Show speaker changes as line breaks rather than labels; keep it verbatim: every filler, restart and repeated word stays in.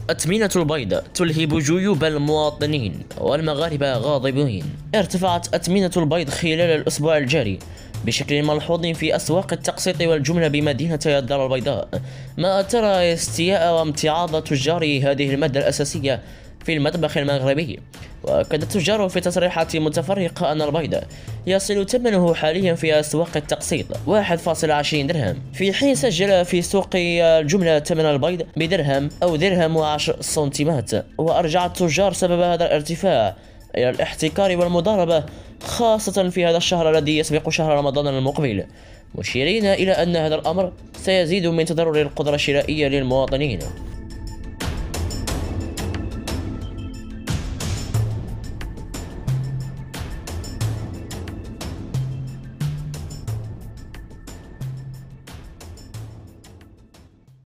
أثمنة البيض تلهب جيوب المواطنين والمغاربة غاضبين. ارتفعت أثمنة البيض خلال الأسبوع الجاري بشكل ملحوظ في أسواق التقسيط والجملة بمدينة الدار البيضاء، ما أثار استياء وامتعاض تجار هذه المادة الأساسية في المطبخ المغربي. وأكد التجار في تصريحات متفرقة أن البيض يصل ثمنه حاليا في أسواق التقسيط واحد فاصلة عشرين درهم، في حين سجل في سوق الجملة ثمن البيض بدرهم أو درهم وعشر سنتيمات. وأرجع التجار سبب هذا الارتفاع إلى الاحتكار والمضاربة، خاصة في هذا الشهر الذي يسبق شهر رمضان المقبل، مشيرين إلى أن هذا الأمر سيزيد من تضرر القدرة الشرائية للمواطنين.